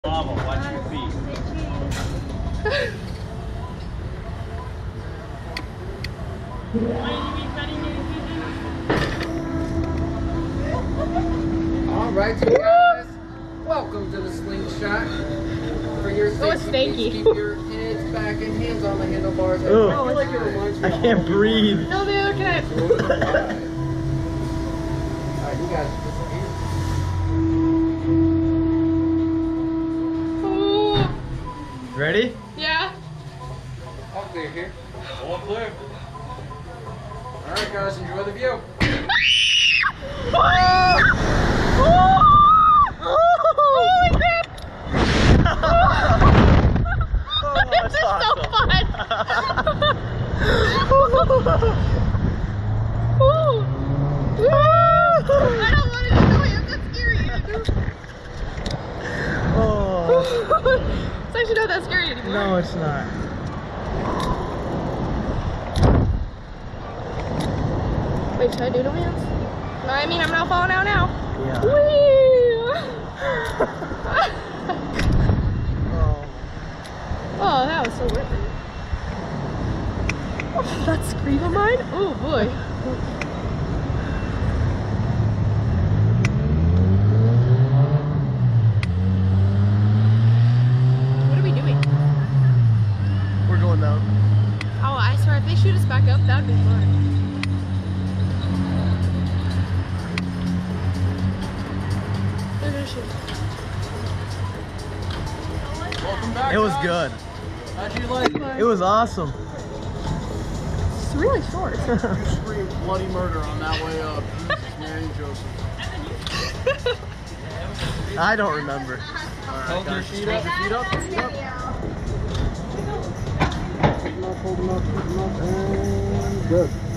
Lava, watch your feet. Alright, so guys, welcome to the Slingshot. For your safety, keep your heads back and hands on the handlebars. Oh, I can't breathe. No, they look at it. Alright, you guys disappear. Ready? Yeah. All clear here. All clear. Alright guys, enjoy the view. Holy crap! This is so fun! I don't want to go yet, that's scary. It's actually not that scary anymore. No, it's not. Wait, should I do no hands? No, I mean I'm not falling out now. Yeah. Whee! Oh, that was so worth it. Oh, that scream of mine? Oh boy. What are we doing? We're going down. Oh, I swear, if they shoot us back up, that'd be fun. They're gonna shoot. Welcome back. It was guys. good. How'd you like it? It was awesome. It's really short. You screamed bloody murder on that way up. Jesus, Mary, Joseph. I don't remember. Hold your feet up, feet up, feet up. Hold them up, and good.